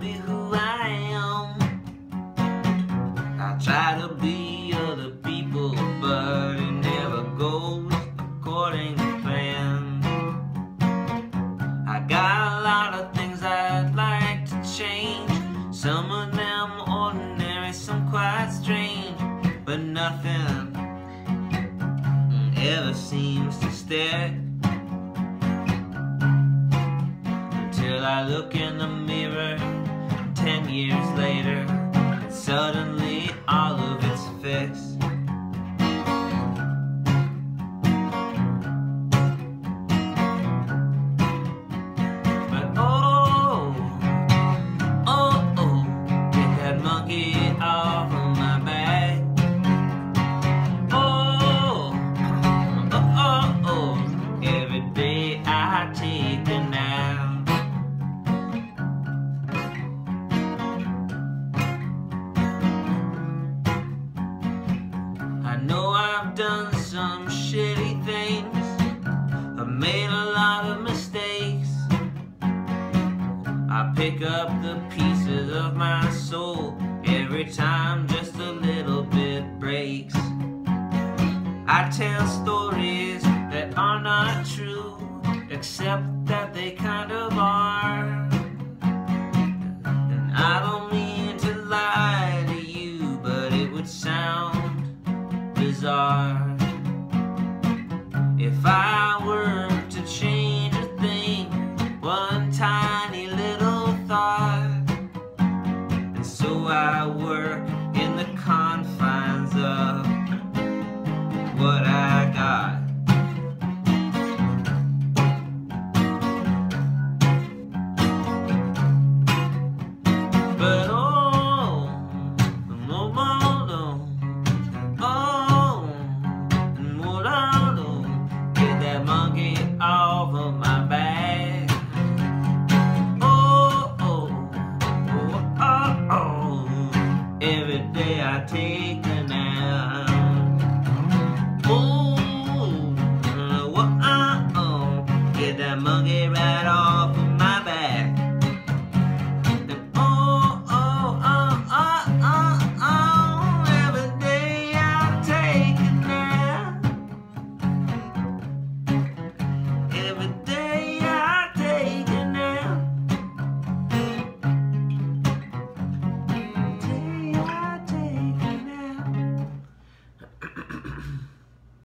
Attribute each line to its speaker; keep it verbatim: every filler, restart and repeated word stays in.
Speaker 1: be who I am. I try to be other people, but it never goes according to plan. I got a lot of things I'd like to change, some of them ordinary, some quite strange, but nothing ever seems to stick until I look in the mirror ten years later, and suddenly all of it's fixed. But oh, oh, oh, get that monkey off of my back. Oh, oh, oh, oh, every day I take a nap. I know I've done some shitty things, I've made a lot of mistakes. I pick up the pieces of my soul every time just a little bit breaks. I tell stories that are not true, except that they kind of are. And I don't mean to lie to you, but it would sound bizarre if I were to change a thing, one tiny little thought. And so I work in the confines of what I got. But oh, no more, no. Oh, and what I'll do, get that monkey off of my back. Oh, oh, oh, oh, oh, every day I take